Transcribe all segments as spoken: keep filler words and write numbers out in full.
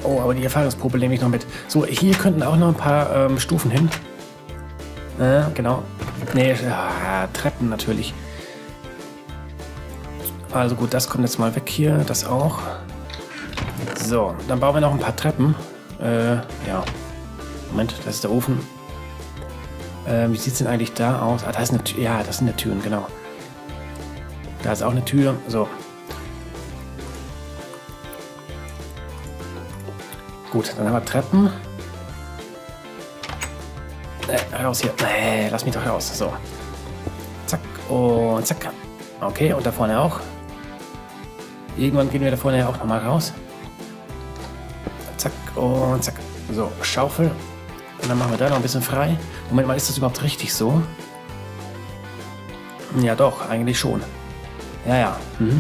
Oh, aber die Erfahrungsprobe nehme ich noch mit. So, hier könnten auch noch ein paar ähm, Stufen hin. Äh, genau. Nee, ja, Treppen natürlich. Also gut, das kommt jetzt mal weg hier. Das auch. So, dann bauen wir noch ein paar Treppen. Äh, ja. Moment, das ist der Ofen. Äh, wie sieht es denn eigentlich da aus? Ah, da ist eine Tür. Ja, das sind die Türen, genau. Da ist auch eine Tür. So. Gut, dann haben wir Treppen. Äh, raus hier. Nee, lass mich doch raus. So. Zack und zack. Okay, und da vorne auch. Irgendwann gehen wir da vorne ja auch nochmal raus. Zack und zack. So, Schaufel. Und dann machen wir da noch ein bisschen frei. Moment mal, ist das überhaupt richtig so? Ja doch, eigentlich schon. Ja, ja. Mhm.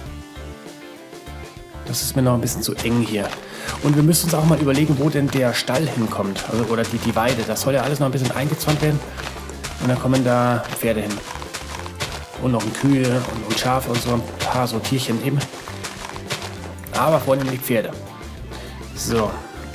Das ist mir noch ein bisschen zu eng hier. Und wir müssen uns auch mal überlegen, wo denn der Stall hinkommt. Also, oder die, die Weide. Das soll ja alles noch ein bisschen eingezäunt werden. Und dann kommen da Pferde hin. Und noch ein Kühe und, und Schafe und so ein paar so Tierchen eben. Aber vornehmlich Pferde. So.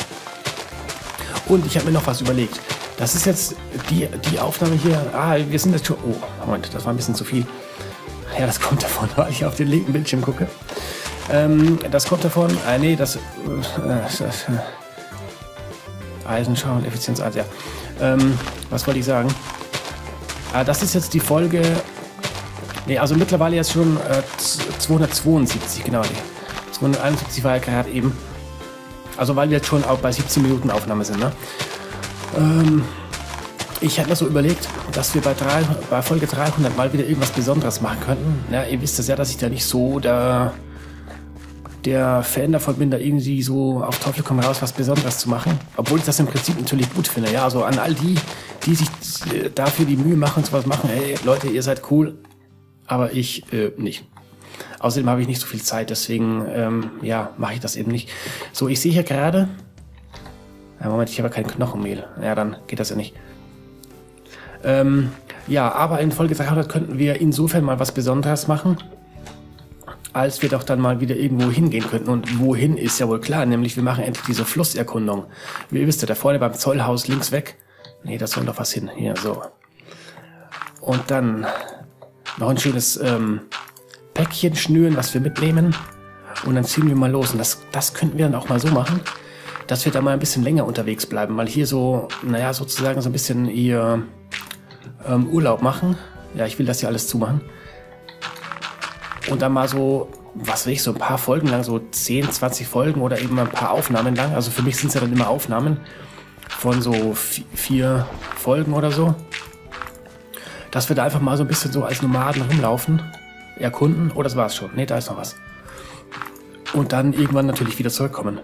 Und ich habe mir noch was überlegt. Das ist jetzt die, die Aufnahme hier. Ah, wir sind jetzt schon... Oh, Moment, das war ein bisschen zu viel. Ja, das kommt davon, weil ich auf den linken Bildschirm gucke. Ähm, das kommt davon... Ah, nee, das... Äh, das äh, Eisenschau und Effizienz eins, ja. Ähm, was wollte ich sagen? Ah, das ist jetzt die Folge... Nee, also mittlerweile jetzt schon äh, zweihundertzweiundsiebzig, genau. zweihunderteinundsiebzig war ja gerade eben. Also weil wir jetzt schon auch bei siebzehn Minuten Aufnahme sind, ne? Ähm, ich hätte mir so überlegt, dass wir bei, drei, bei Folge dreihundert mal wieder irgendwas Besonderes machen könnten. Ja, ihr wisst es ja, dass ich da nicht so der, der Fan davon bin, da irgendwie so auf Teufel komm raus was Besonderes zu machen. Obwohl ich das im Prinzip natürlich gut finde. Ja, also an all die, die sich dafür die Mühe machen und sowas machen. Hey Leute, ihr seid cool, aber ich äh, nicht. Außerdem habe ich nicht so viel Zeit, deswegen ähm, ja, mache ich das eben nicht. So, ich sehe hier gerade... Ja, Moment, ich habe kein Knochenmehl. Ja, dann geht das ja nicht. Ähm, ja, aber in Folge dreihundert könnten wir insofern mal was Besonderes machen, als wir doch dann mal wieder irgendwo hingehen könnten. Und wohin ist ja wohl klar, nämlich wir machen endlich diese Flusserkundung. Wie ihr wisst ja, da vorne beim Zollhaus links weg. Nee, da soll noch was hin. Hier, so. Und dann noch ein schönes... Ähm, Päckchen schnüren, was wir mitnehmen, und dann ziehen wir mal los. Und das, das könnten wir dann auch mal so machen, dass wir da mal ein bisschen länger unterwegs bleiben, weil hier so, naja, sozusagen so ein bisschen ihr ähm, Urlaub machen. Ja, ich will das hier alles zumachen. Und dann mal so, was weiß ich, so ein paar Folgen lang, so zehn, zwanzig Folgen oder eben ein paar Aufnahmen lang. Also für mich sind es ja dann immer Aufnahmen von so vier Folgen oder so. Dass wir da einfach mal so ein bisschen so als Nomaden rumlaufen. Erkunden. Oh, das war's schon. Ne, da ist noch was. Und dann irgendwann natürlich wieder zurückkommen.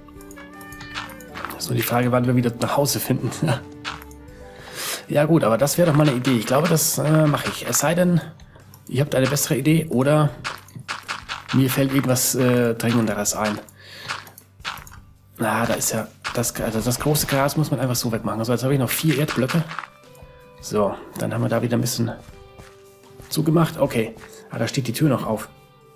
So die Frage, wann wir wieder nach Hause finden. Ja gut, aber das wäre doch mal eine Idee. Ich glaube, das äh, mache ich. Es sei denn, ihr habt eine bessere Idee oder mir fällt irgendwas äh, Dringenderes ein. Na, da ist ja das, also das große Gras muss man einfach so wegmachen. Also jetzt habe ich noch vier Erdblöcke. So, dann haben wir da wieder ein bisschen zugemacht. Okay. Ah, da steht die Tür noch auf.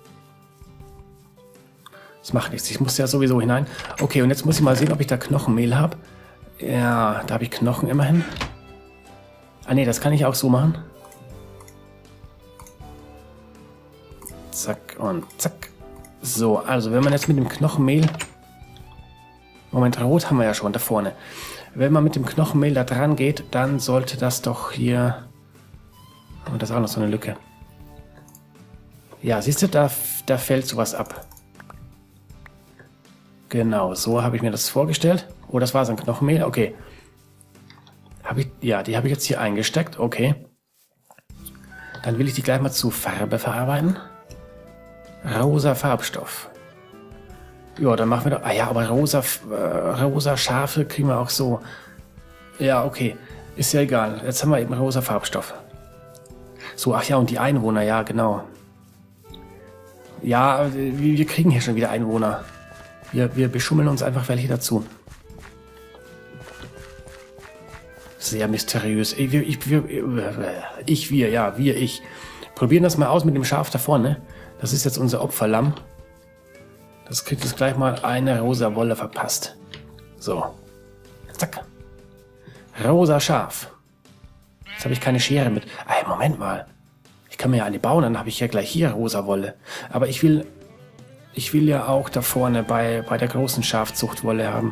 Das macht nichts. Ich muss ja sowieso hinein. Okay, und jetzt muss ich mal sehen, ob ich da Knochenmehl habe. Ja, da habe ich Knochen immerhin. Ah ne, das kann ich auch so machen. Zack und zack. So, also wenn man jetzt mit dem Knochenmehl... Moment, rot haben wir ja schon da vorne. Wenn man mit dem Knochenmehl da dran geht, dann sollte das doch hier... Und das ist auch noch so eine Lücke. Ja, siehst du, da, da fällt sowas ab. Genau, so habe ich mir das vorgestellt. Oh, das war so ein Knochenmehl, okay. Hab ich, ja, die habe ich jetzt hier eingesteckt, okay. Dann will ich die gleich mal zu Farbe verarbeiten. Rosa Farbstoff. Ja, dann machen wir doch... Ah ja, aber rosa, äh, rosa Schafe kriegen wir auch so. Ja, okay. Ist ja egal. Jetzt haben wir eben rosa Farbstoff. So, ach ja, und die Einwohner, ja, genau. Ja, wir kriegen hier schon wieder Einwohner. Wir, wir beschummeln uns einfach welche dazu. Sehr mysteriös. Ich, wir, ich, wir, ich, wir, ja, wir, ich. Probieren das mal aus mit dem Schaf da vorne. Das ist jetzt unser Opferlamm. Das kriegt jetzt gleich mal eine rosa Wolle verpasst. So. Zack. Rosa Schaf. Jetzt habe ich keine Schere mit. Ey, Moment mal. Ich kann mir ja eine bauen, dann habe ich ja gleich hier rosa Wolle. Aber ich will, ich will ja auch da vorne bei, bei der großen Schafzuchtwolle haben.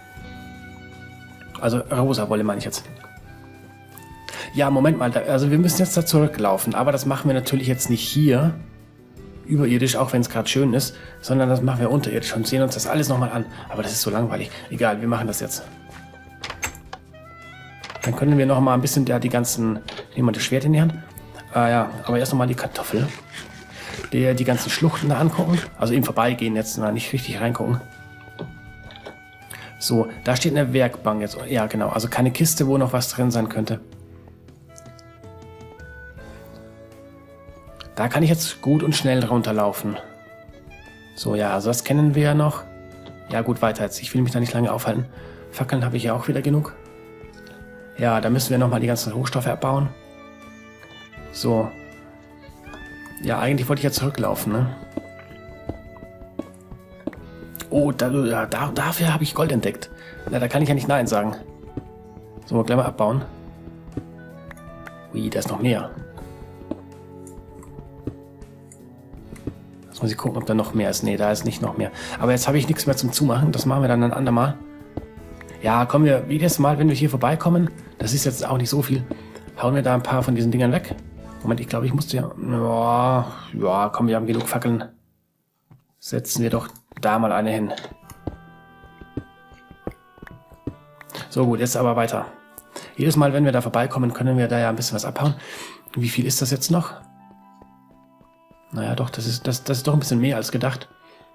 Also rosa Wolle meine ich jetzt. Ja, Moment mal. Da, also wir müssen jetzt da zurücklaufen. Aber das machen wir natürlich jetzt nicht hier. Überirdisch, auch wenn es gerade schön ist. Sondern das machen wir unterirdisch und sehen uns das alles nochmal an. Aber das ist so langweilig. Egal, wir machen das jetzt. Dann können wir noch mal ein bisschen ja, die ganzen... Nehmen wir das Schwert in die Hand. Ah ja, aber erst noch mal die Kartoffel. Die, die ganzen Schluchten da angucken. Also eben vorbeigehen, jetzt mal nicht richtig reingucken. So, da steht eine Werkbank jetzt. Ja, genau. Also keine Kiste, wo noch was drin sein könnte. Da kann ich jetzt gut und schnell runterlaufen. So, ja, also das kennen wir ja noch. Ja, gut, weiter jetzt. Ich will mich da nicht lange aufhalten. Fackeln habe ich ja auch wieder genug. Ja, da müssen wir nochmal die ganzen Rohstoffe abbauen. So. Ja, eigentlich wollte ich ja zurücklaufen, ne? Oh, da, ja, da, dafür habe ich Gold entdeckt. Na, da kann ich ja nicht Nein sagen. So, gleich mal abbauen. Ui, da ist noch mehr. Jetzt muss ich gucken, ob da noch mehr ist. Nee, da ist nicht noch mehr. Aber jetzt habe ich nichts mehr zum Zumachen. Das machen wir dann ein andermal. Ja, kommen wir jedes Mal, wenn wir hier vorbeikommen, das ist jetzt auch nicht so viel, hauen wir da ein paar von diesen Dingern weg. Moment, ich glaube, ich musste ja... Ja, ja, komm, wir haben genug Fackeln. Setzen wir doch da mal eine hin. So, gut, jetzt aber weiter. Jedes Mal, wenn wir da vorbeikommen, können wir da ja ein bisschen was abhauen. Wie viel ist das jetzt noch? Naja, doch, das ist, das, das ist doch ein bisschen mehr als gedacht.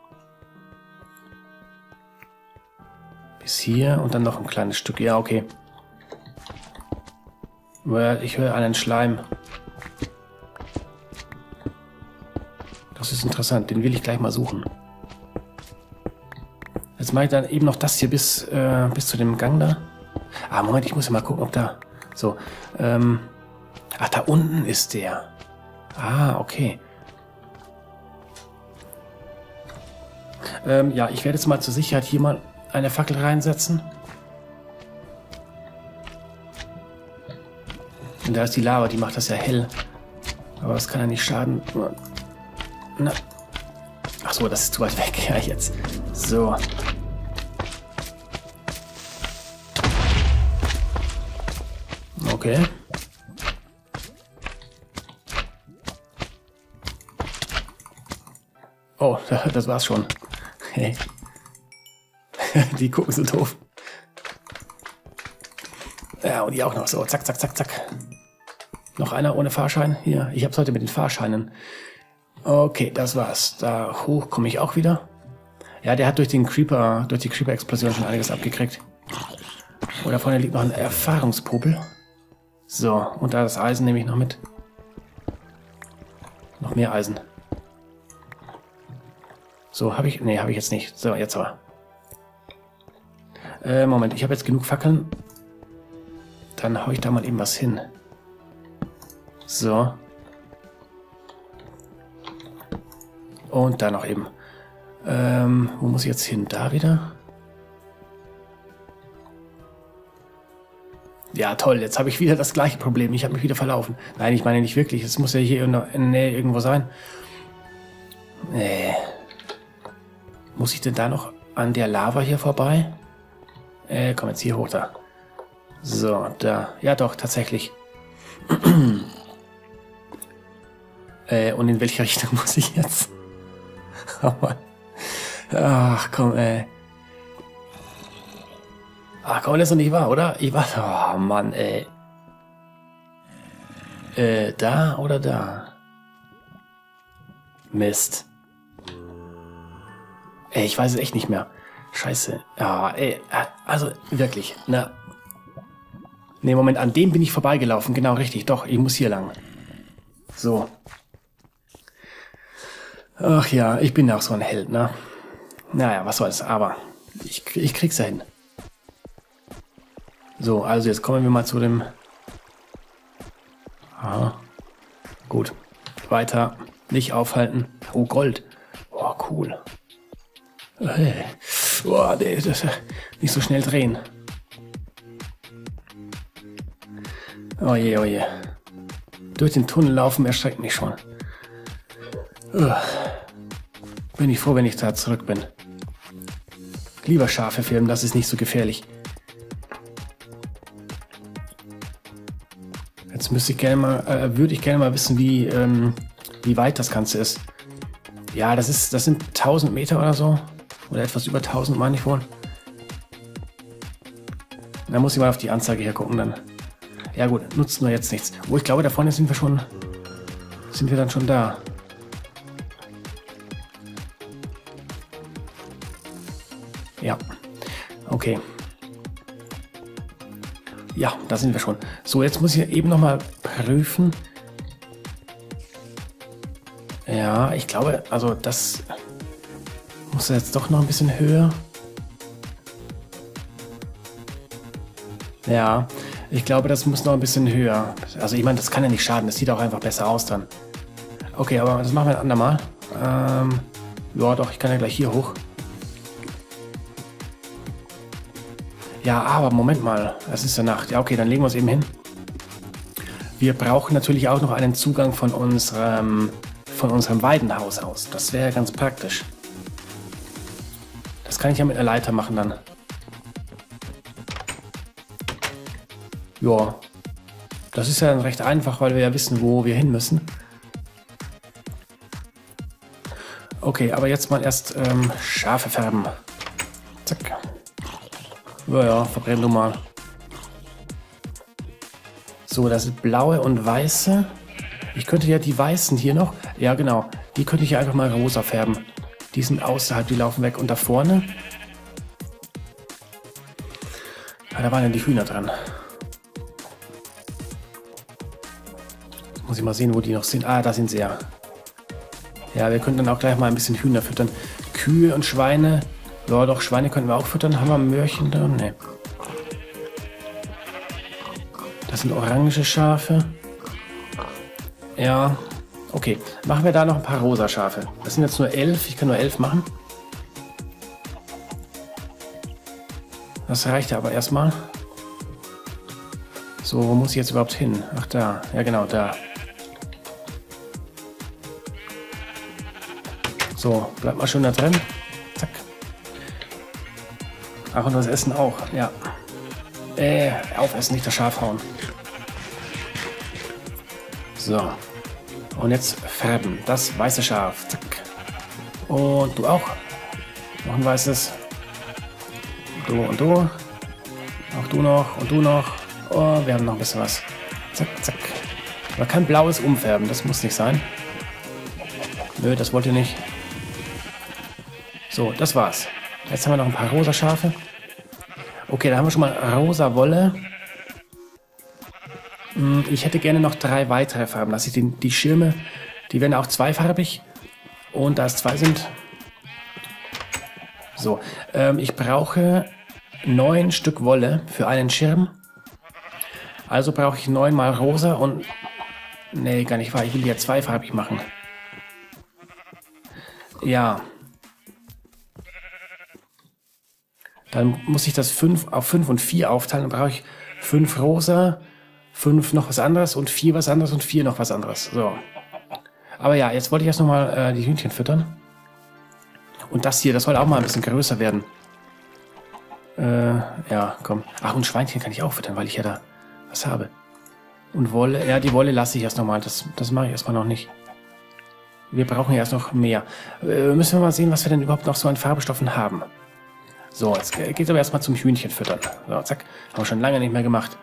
Bis hier und dann noch ein kleines Stück. Ja, okay. Ich höre einen Schleim. Das ist interessant. Den will ich gleich mal suchen. Jetzt mache ich dann eben noch das hier bis, äh, bis zu dem Gang da. Ah, Moment, ich muss ja mal gucken, ob da... So. Ähm, ach, da unten ist der. Ah, okay. Ähm, ja, ich werde jetzt mal zur Sicherheit hier mal eine Fackel reinsetzen. Und da ist die Lava, die macht das ja hell. Aber das kann ja nicht schaden. Na. Ach so, das ist zu weit weg. Ja, jetzt. So. Okay. Oh, das war's schon. Hey. Die gucken so doof. Ja, und die auch noch so. Zack, zack, zack, zack. Noch einer ohne Fahrschein? Hier, ich hab's heute mit den Fahrscheinen. Okay, das war's. Da hoch komme ich auch wieder. Ja, der hat durch den Creeper, durch die Creeper-Explosion schon einiges abgekriegt. Oh, da vorne liegt noch ein Erfahrungspopel. So, und da das Eisen nehme ich noch mit. Noch mehr Eisen. So, habe ich... Nee, habe ich jetzt nicht. So, jetzt aber. Äh, Moment, ich habe jetzt genug Fackeln. Dann haue ich da mal eben was hin. So. Und da noch eben. Ähm, wo muss ich jetzt hin? Da wieder? Ja, toll. Jetzt habe ich wieder das gleiche Problem. Ich habe mich wieder verlaufen. Nein, ich meine nicht wirklich. Es muss ja hier in der Nähe irgendwo sein. Nee. Muss ich denn da noch an der Lava hier vorbei? Äh, komm jetzt hier hoch da. So, da. Ja doch, tatsächlich. äh, und in welche Richtung muss ich jetzt? Ach komm, ey. Ach komm, das ist doch nicht wahr, oder? Ich war... Oh Mann, ey. Äh, da oder da? Mist. Ey, ich weiß es echt nicht mehr. Scheiße. Ja, ey, also wirklich, na. Ne, Moment, an dem bin ich vorbeigelaufen. Genau, richtig. Doch, ich muss hier lang. So. Ach ja, ich bin ja auch so ein Held, ne? Naja, was soll's, aber ich, ich krieg's ja hin. So, also jetzt kommen wir mal zu dem... Aha. Gut. Weiter. Nicht aufhalten. Oh, Gold. Oh, cool. Oh, nee, das, nicht so schnell drehen. Oh je, oh je. Durch den Tunnel laufen erschreckt mich schon. Uh, bin ich froh, wenn ich da zurück bin. Lieber Schafe filmen, das ist nicht so gefährlich. Jetzt müsste ich gerne mal, äh, würde ich gerne mal wissen, wie, ähm, wie weit das Ganze ist. Ja, das ist, das sind tausend Meter oder so. Oder etwas über tausend, meine ich wohl. Da muss ich mal auf die Anzeige hier gucken dann. Ja gut, nutzt nur jetzt nichts. Wo ich glaube, da vorne sind wir schon, sind wir dann schon da. Ja, okay. Ja, da sind wir schon. So, jetzt muss ich eben noch mal prüfen. Ja, ich glaube, also das muss jetzt doch noch ein bisschen höher. Ja, ich glaube, das muss noch ein bisschen höher. Also ich meine, das kann ja nicht schaden. Das sieht auch einfach besser aus dann. Okay, aber das machen wir ein andermal. Ähm, ja, doch, ich kann ja gleich hier hoch. Ja, aber Moment mal. Es ist ja Nacht. Ja, okay, dann legen wir es eben hin. Wir brauchen natürlich auch noch einen Zugang von unserem, von unserem Weidenhaus aus. Das wäre ganz praktisch. Das kann ich ja mit einer Leiter machen dann. Ja, das ist ja dann recht einfach, weil wir ja wissen, wo wir hin müssen. Okay, aber jetzt mal erst ähm, Schafe färben. Zack. Ja, ja, verbrennen du mal. So, das sind blaue und weiße. Ich könnte ja die weißen hier noch, ja genau, die könnte ich ja einfach mal rosa färben. Die sind außerhalb, die laufen weg. Und da vorne, ja, da waren ja die Hühner dran. Muss ich mal sehen, wo die noch sind. Ah, da sind sie ja. Ja, wir könnten dann auch gleich mal ein bisschen Hühner füttern. Kühe und Schweine. Ja, doch, Schweine könnten wir auch füttern. Haben wir Möhrchen da? Ne. Das sind orange Schafe. Ja, okay. Machen wir da noch ein paar rosa Schafe. Das sind jetzt nur elf. Ich kann nur elf machen. Das reicht ja aber erstmal. So, wo muss ich jetzt überhaupt hin? Ach, da. Ja, genau, da. So, bleibt mal schön da drin. Zack. Ach, und das Essen auch. Ja. Äh, aufessen, nicht das Schaf hauen. So. Und jetzt färben. Das weiße Schaf. Zack. Und du auch. Noch ein weißes. Du und du. Auch du noch und du noch. Oh, wir haben noch ein bisschen was. Zack, zack. Aber kein blaues umfärben. Das muss nicht sein. Nö, das wollt ihr nicht. So, das war's. Jetzt haben wir noch ein paar rosa Schafe. Okay, da haben wir schon mal rosa Wolle. Ich hätte gerne noch drei weitere Farben. Dass ich die, die Schirme, die werden auch zweifarbig. Und da es zwei sind. So, ähm, ich brauche neun Stück Wolle für einen Schirm. Also brauche ich neun mal rosa und... Nee, gar nicht wahr. Ich will die ja zweifarbig machen. Ja. Dann muss ich das fünf auf fünf und vier aufteilen. Dann brauche ich fünf rosa, fünf noch was anderes und vier was anderes und vier noch was anderes. So. Aber ja, jetzt wollte ich erst nochmal äh, die Hühnchen füttern. Und das hier, das soll auch mal ein bisschen größer werden. Äh, ja, komm. Ach, und Schweinchen kann ich auch füttern, weil ich ja da was habe. Und Wolle, ja, die Wolle lasse ich erst nochmal. Das, das mache ich erstmal noch nicht. Wir brauchen ja erst noch mehr. Äh, müssen wir mal sehen, was wir denn überhaupt noch so an Farbstoffen haben. So, jetzt geht es aber erstmal zum Hühnchen füttern. So, zack. Haben wir schon lange nicht mehr gemacht.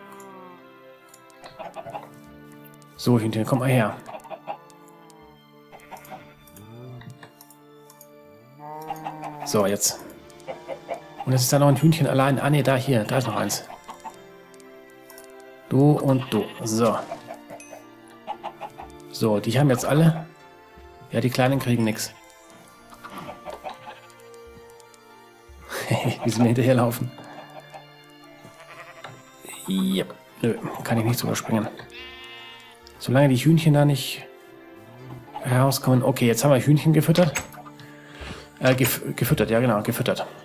So, Hühnchen, komm mal her. So, jetzt. Und jetzt ist da noch ein Hühnchen allein. Ah, ne, da, hier. Da ist noch eins. Du und du. So. So, die haben jetzt alle. Ja, die Kleinen kriegen nichts. Wie sie mir hinterherlaufen. Yep. Nö, kann ich nicht drüber springen. Solange die Hühnchen da nicht rauskommen. Okay, jetzt haben wir Hühnchen gefüttert. Äh, gef gefüttert, ja genau, gefüttert.